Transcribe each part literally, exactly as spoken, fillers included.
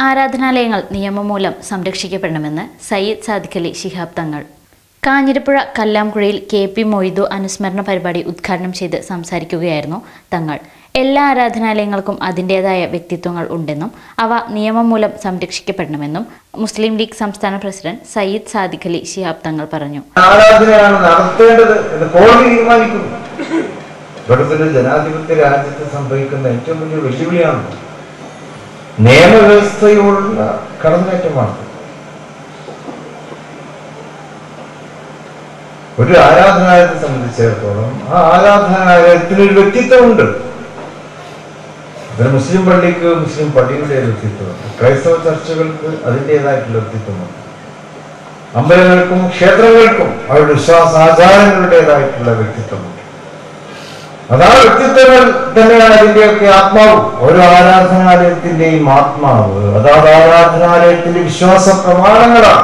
ആരാധനാലയങ്ങൾ നിയമമൂലം സംരക്ഷിക്കപ്പെടണമെന്ന് സയ്യിദ് സാദിഖ് അലി ശിഹാബ് തങ്ങൾ. കാഞ്ഞിരപ്പുഴ കല്ലാംകുഴയിൽ K P Moythu അനുസ്മരണ പരിപാടി ഉദ്ഘാടനം ചെയ്ത് സംസാരിക്കുകയായിരുന്നു തങ്ങൾ. എല്ലാ ആരാധനാലയങ്ങൾക്കും അതിൻ്റെതായ വ്യക്തിത്വങ്ങൾ ഉണ്ടെന്നും അവ നിയമം മൂലം സംരക്ഷിക്കപ്പെടണമെന്നും മുസ്ലിം ലീഗ് സംസ്ഥാന പ്രസിഡന്റ് സയ്യിദ് സാദിഖ് അലി ശിഹാബ് തങ്ങൾ പറഞ്ഞു. ആരാധനയാണ് നടത്തേണ്ടത് എന്ന് കോടതി തീരുമാനിക്കുന്നു. ഇവിടുത്തെ ജനാധിപത്യ രാജ്യത്ത് സംഭവിക്കുന്ന ഏറ്റവും വലിയ വെല്ലുവിളിയാണ് നിയമവ്യവസ്ഥയോടുള്ള കടന്നുകയറ്റമാണ്. ഒരു ആരാധനാലയത്തെ സംബന്ധിച്ചിടത്തോളം ആ ആരാധനാലയത്തിനൊരു വ്യക്തിത്വമുണ്ട്. അതിന് മുസ്ലിം പള്ളിക്ക് മുസ്ലിം പള്ളിയുടെ വ്യക്തിത്വമുണ്ട്, ക്രൈസ്തവ ചർച്ചകൾക്ക് അതിൻ്റെതായിട്ടുള്ള വ്യക്തിത്വമുണ്ട്, അമ്പലങ്ങൾക്കും ക്ഷേത്രങ്ങൾക്കും അവരുടെ വിശ്വാസാചാരങ്ങളുടേതായിട്ടുള്ള വ്യക്തിത്വമുണ്ട്. അതാ വ്യക്തിത്വങ്ങൾ തന്നെയാണ് അതിൻ്റെയൊക്കെ ആത്മാവ്. ഓരോ ആരാധനാലയത്തിന്റെയും ആത്മാവ് അതാത് ആരാധനാലയത്തിന്റെ വിശ്വാസ പ്രമാണങ്ങളാണ്.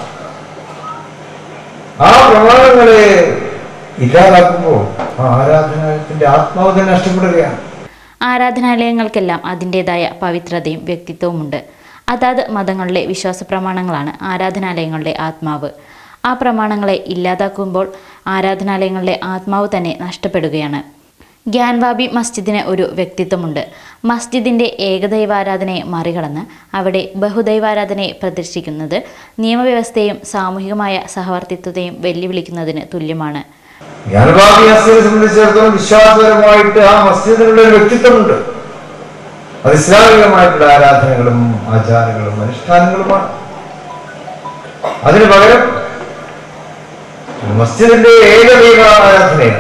ആ പ്രമാണങ്ങളെ ഇല്ലാതാക്കുമ്പോൾ ആ ആരാധനാലയത്തിന്റെ ആത്മാവ് തന്നെ നഷ്ടപ്പെടുകയാണ്. ആരാധനാലയങ്ങൾക്കെല്ലാം അതിൻ്റെതായ പവിത്രതയും വ്യക്തിത്വവുമുണ്ട്. അതാത് മതങ്ങളിലെ വിശ്വാസ പ്രമാണങ്ങളാണ് ആരാധനാലയങ്ങളുടെ ആത്മാവ്. ആ പ്രമാണങ്ങളെ ഇല്ലാതാക്കുമ്പോൾ ആരാധനാലയങ്ങളുടെ ആത്മാവ് തന്നെ നഷ്ടപ്പെടുകയാണ്. ഗ്യാൻവാബി മസ്ജിദിന് ഒരു വ്യക്തിത്വമുണ്ട്. മസ്ജിദിൻ്റെ ഏകദൈവാരാധനയെ മറികടന്ന് അവിടെ ബഹുദൈവാരാധനയെ പ്രദർശിക്കുന്നത് നിയമവ്യവസ്ഥയും സാമൂഹികമായ സഹവർത്തിത്വത്തെയും വെല്ലുവിളിക്കുന്നതിന് തുല്യമാണ്. ഗ്യാൻവാബി മസ്ജിദിനെ സംബന്ധിച്ചിടത്തോളം വിശ്വാസപരമായിട്ട് ആ മസ്ജിദിനുള്ള ഒരു വ്യക്തിത്വമുണ്ട്. അത് ഇസ്ലാമികമായിട്ടുള്ള ആരാധനകളും ആചാരങ്ങളും അനുഷ്ഠാനങ്ങളുമാണ്. അതിന് പകരം മസ്ജിദിന്റെ ഏകദൈവ ആരാധനയാണ്.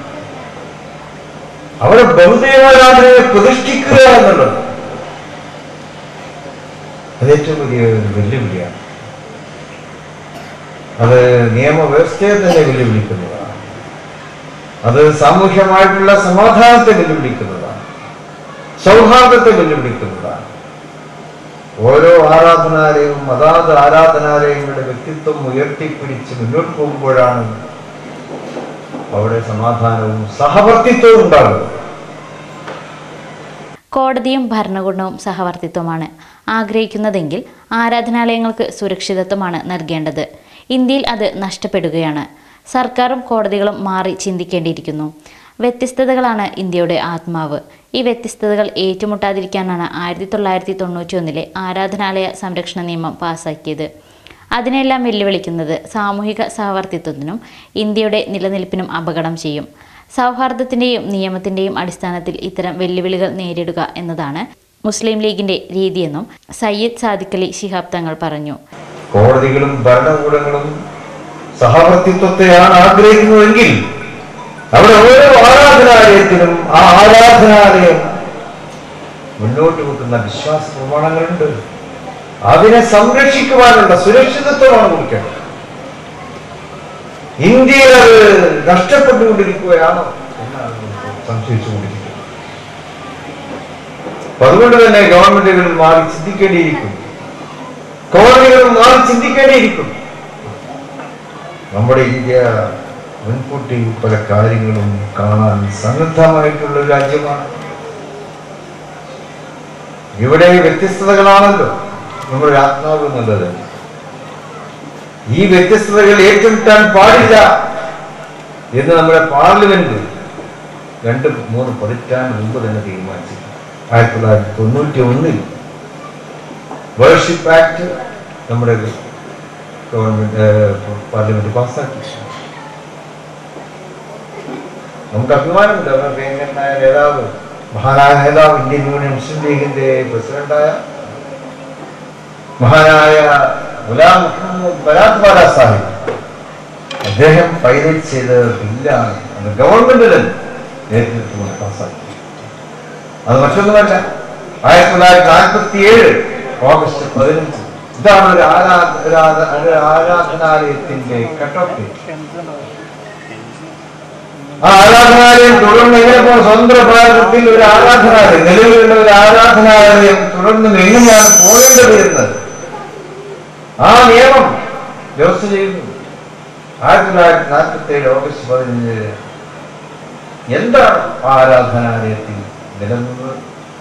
അവിടെ ബഹുദൈവാരാധനയെ പ്രതിഷ്ഠിക്കുക എന്നുള്ളത് അത് ഏറ്റവും വലിയ ഒരു വെല്ലുവിളിയാണ്. അത് നിയമവ്യവസ്ഥയെ തന്നെ വെല്ലുവിളിക്കുന്നതാണ്. അത് സാമൂഹ്യമായിട്ടുള്ള സമാധാനത്തെ വെല്ലുവിളിക്കുന്നതാണ്, സൗഹാർദ്ദത്തെ വെല്ലുവിളിക്കുന്നതാണ്. ഓരോ ആരാധനാലയവും അതാത് ആരാധനാലയങ്ങളുടെ വ്യക്തിത്വം ഉയർത്തിപ്പിടിച്ച് മുന്നോട്ട് പോകുമ്പോഴാണ് അവിടെ സമാധാനവും സഹവർത്തിത്വവും ഉണ്ടാകും. കോടതിയും ഭരണകൂടവും സഹവർത്തിത്വമാണ് ആഗ്രഹിക്കുന്നതെങ്കിൽ ആരാധനാലയങ്ങൾക്ക് സുരക്ഷിതത്വമാണ് നൽകേണ്ടത്. ഇന്ത്യയിൽ അത് നഷ്ടപ്പെടുകയാണ്. സർക്കാരും കോടതികളും മാറി ചിന്തിക്കേണ്ടിയിരിക്കുന്നു. വ്യത്യസ്തതകളാണ് ഇന്ത്യയുടെ ആത്മാവ്. ഈ വ്യത്യസ്തതകൾ ഏറ്റുമുട്ടാതിരിക്കാനാണ് ആയിരത്തി തൊള്ളായിരത്തി തൊണ്ണൂറ്റി ഒന്നിലെ ആരാധനാലയ സംരക്ഷണ നിയമം പാസാക്കിയത്. അതിനെല്ലാം വെല്ലുവിളിക്കുന്നത് സാമൂഹിക സഹവർത്തിത്വത്തിനും ഇന്ത്യയുടെ നിലനിൽപ്പിനും അപകടം ചെയ്യും. സൗഹാർദ്ദത്തിൻ്റെയും നിയമത്തിൻ്റെയും അടിസ്ഥാനത്തിൽ ഇത്തരം വെല്ലുവിളികൾ നേരിടുക എന്നതാണ് മുസ്ലിം ലീഗിൻ്റെ രീതിയെന്നും സയ്യിദ് സാദിഖ് അലി ശിഹാബ് തങ്ങൾ പറഞ്ഞു. കോടതികളും ഭരണകൂടങ്ങളും സഹവർത്തിത്വത്തെയാണ് ആഗ്രഹിക്കുന്നതെങ്കിൽ അവിടെ ഓരോ ആരാധനാലയത്തിനും ആ ആരാധനാലയം മുന്നോട്ട് വെക്കുന്ന വിശ്വാസ പ്രമാണങ്ങളുണ്ട്. അതിനെ സംരക്ഷിക്കുവാനുള്ള സുരക്ഷിതത്വമാണ് കൊടുക്കേണ്ടത്. ഇന്ത്യയിൽ അത് നഷ്ടപ്പെട്ടുകൊണ്ടിരിക്കുകയാണോ എന്നാണ് സംശയിച്ചുകൊണ്ടിരിക്കുന്നത്. അതുകൊണ്ട് തന്നെ ഗവൺമെന്റുകൾ മാറി ചിന്തിക്കേണ്ടിയിരിക്കും, കോടതികൾ മാറി ചിന്തിക്കേണ്ടിയിരിക്കും. നമ്മുടെ ഇന്ത്യ മുൻകൂട്ടി പല കാര്യങ്ങളും കാണാൻ സന്നദ്ധമായിട്ടുള്ള ഒരു രാജ്യമാണ്. ഇവിടെ വ്യത്യസ്തതകളാണല്ലോ നമ്മുടെ ആത്മാവ് എന്നുള്ളത്. ഈ വ്യത്യസ്തതകൾ ഏറ്റുമുട്ടാൻ പാടില്ല എന്ന് നമ്മുടെ പാർലമെന്റ് രണ്ട് മൂന്ന് പതിറ്റാണ്ട് മുമ്പ് തന്നെ തീരുമാനിച്ചു. ആയിരത്തി തൊള്ളായിരത്തി തൊണ്ണൂറ്റി ഒന്നിൽ വേർഷിപ്പ് ആക്ട് നമ്മുടെ ഗവൺമെന്റ് പാർലമെന്റ് പാസ്സാക്കി. നമുക്ക് അഭിമാനമുണ്ട്. നമ്മുടെ പ്രിയങ്കരനായ നേതാവ്, മഹാനായ നേതാവ്, ഇന്ത്യൻ യൂണിയൻ മുസ്ലിം ലീഗിന്റെ പ്രസിഡന്റായ മഹാനായ ഗുലാം മുഹമ്മദ് ബരാത്ത് ബാല സാഹിബ് അദ്ദേഹം പൈലറ്റ് ചെയ്ത ബില്ലാണ് അത് ഗവൺമെന്റ് തന്നെ നേതൃത്വം പാസ്സാക്കി. അത് മറ്റൊന്നുമല്ല, ആയിരത്തി തൊള്ളായിരത്തി നാൽപ്പത്തി ഏഴ് ഓഗസ്റ്റ് പതിനഞ്ച്. ഇതാണ് ഒരു ആരാധ ആരാധനാലയത്തിന്റെ കട്ടോട്ട്. ആ ആരാധനാലയം തുടർന്ന് എങ്ങനെ പോകും? സ്വതന്ത്ര ഭാരതത്തിൽ ഒരു ആരാധനാലയം, നിലവിലുള്ള ഒരു ആരാധനാലയം തുടർന്നും എങ്ങനെയാണ് പോകേണ്ടത് എന്ന് ആ നിയമം വ്യവസ്ഥ ചെയ്യുന്നു. ആയിരത്തി തൊള്ളായിരത്തി നാൽപ്പത്തി ഏഴ് ഓഗസ്റ്റ് പതിനഞ്ച് എന്താണ് ആരാധനാലയത്തിൽ നിലനിന്നത്?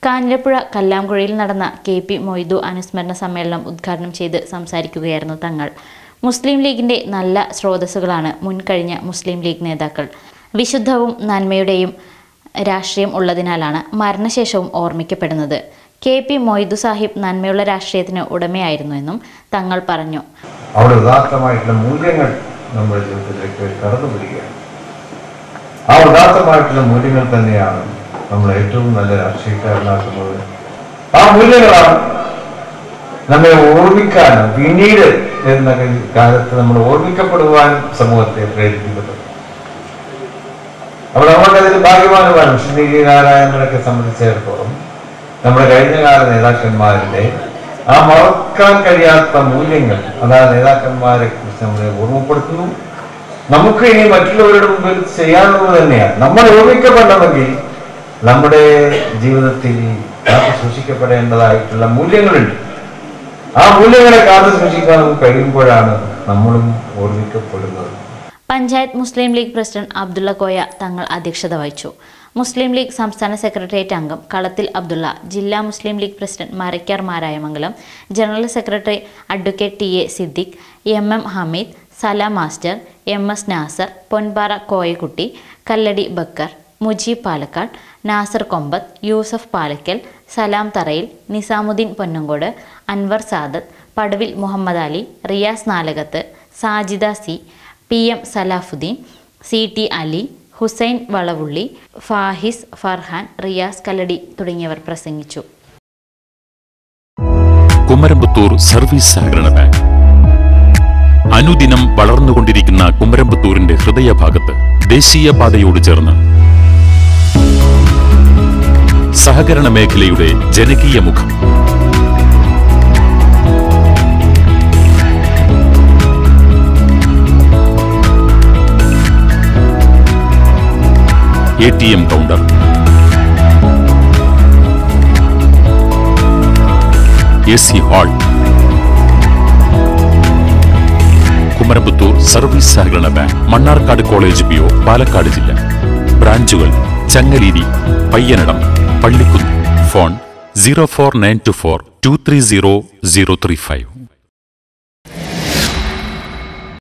കാഞ്ഞിരപ്പുഴ കല്ലാംകുഴിയിൽ നടന്ന കെ പി മൊയ്തു അനുസ്മരണ സമ്മേളനം ഉദ്ഘാടനം ചെയ്ത് സംസാരിക്കുകയായിരുന്നു തങ്ങൾ. മുസ്ലിം ലീഗിന്റെ നല്ല സ്രോതസ്സുകളാണ് മുൻകഴിഞ്ഞ മുസ്ലിം ലീഗ് നേതാക്കൾ. വിശുദ്ധവും നന്മയുടെയും രാഷ്ട്രീയം ഉള്ളതിനാലാണ് മരണശേഷവും ഓർമ്മിക്കപ്പെടുന്നത്. കെ പി മൊയ്തു സാഹിബ് നന്മയുള്ള രാഷ്ട്രീയത്തിന് ഉടമയായിരുന്നുവെന്നും തങ്ങൾ പറഞ്ഞു. അവിടെ ഉദാത്തമായിട്ടുള്ള മൂല്യങ്ങൾ നമ്മുടെ ജീവിതത്തിലേക്ക് കടന്നു വരികയാണ്. ആ ഉദാത്തമായിട്ടുള്ള മൂല്യങ്ങൾ തന്നെയാണ് നമ്മൾ ഏറ്റവും നല്ല രാഷ്ട്രീയക്കാരനാക്കുന്നത്. ആ മൂല്യങ്ങളാണ് നമ്മെ ഓർമ്മിക്കാനും പിന്നീട് വരുന്ന കാലത്ത് നമ്മൾ ഓർമ്മിക്കപ്പെടുവാൻ സമൂഹത്തെ പ്രേരിപ്പിക്കുന്നത്. അപ്പോൾ നമ്മൾക്കതിൽ ഭാഗ്യവാനുമാണ്. ശ്രീ നാരായണനൊക്കെ സംബന്ധിച്ചിടത്തോളം നമ്മുടെ കഴിഞ്ഞകാല നേതാക്കന്മാരുടെ ആ മറക്കാൻ കഴിയാത്ത മൂല്യങ്ങൾ, അതായത് നേതാക്കന്മാരെ കുറിച്ച് നമ്മളെ ഓർമ്മപ്പെടുത്തുന്നു. നമുക്ക് ഇനി മറ്റുള്ളവരുടെ മുമ്പിൽ ചെയ്യാനുള്ളത് തന്നെയാണ്. നമ്മൾ ഓർമ്മിക്കപ്പെടണമെങ്കിൽ നമ്മുടെ ജീവിതത്തിൽ കാത്തു സൂക്ഷിക്കപ്പെടേണ്ടതായിട്ടുള്ള മൂല്യങ്ങളുണ്ട്. ആ മൂല്യങ്ങളെ കാത്തു സൂക്ഷിക്കാൻ നമുക്ക് കഴിയുമ്പോഴാണ് നമ്മളും ഓർമ്മിക്കപ്പെടുന്നത്. പഞ്ചായത്ത് മുസ്ലിം ലീഗ് പ്രസിഡന്റ് അബ്ദുള്ള കോയ തങ്ങൾ അധ്യക്ഷത വഹിച്ചു. മുസ്ലിം ലീഗ് സംസ്ഥാന സെക്രട്ടേറിയറ്റ് അംഗം കളത്തിൽ അബ്ദുള്ള, ജില്ലാ Muslim League president Marakkar Marayamangalam, general secretary advocate T A Siddique, M M Hameed, Salam master, M S Nasar, Ponpara Koyakutty, Kalladi Bakkar, Mujeeb Palakkad, Nasar Kombath, Yusuf Palakkal, Salam Tharayil, Nizamuddin Ponnankode, Anwar Sadath, Paduvil Muhammad Ali, Riyas Nalakath, Sajida C, P M Salafuddin, C T Ali, Hussain Valavulli, Fahis, Farhan, Riyas Kalladi തുടങ്ങിയവർ പ്രസംഗിച്ചു. കുമരമ്പത്തൂർ സർവീസ് സഹകരണ ബാങ്ക് അനുദിനം വളർന്നുകൊണ്ടിരിക്കുന്ന കുമരമ്പത്തൂരിന്റെ ഹൃദയഭാഗത്ത് ദേശീയപാതയോട് ചേർന്ന് സഹകരണ മേഖലയുടെ ജനകീയ മുഖം. A T M counter, A C hall, Kumarampathur service സഹകരണ bank, Mannarkkad college P O, Palakkad ജില്ല. ബ്രാഞ്ചുകൾ Changaleri, Payyanadam, Pallikkunnu. Phone zero four nine two four two three zero zero three five.